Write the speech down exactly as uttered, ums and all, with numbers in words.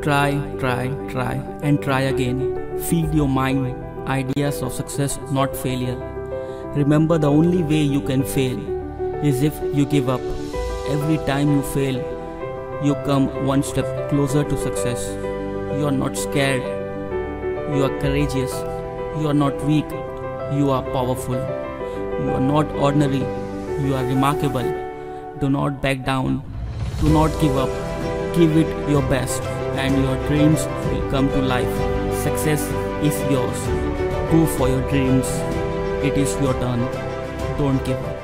Try, try, try, and try again. Feed your mind ideas of success, not failure. Remember, the only way you can fail is if you give up. Every time you fail, you come one step closer to success. You are not scared. You are courageous. You are not weak. You are powerful. You are not ordinary. You are remarkable. Do not back down. Do not give up. Give it your best, and your dreams will come to life. Success is yours. Go for your dreams. It is your turn. Don't give up.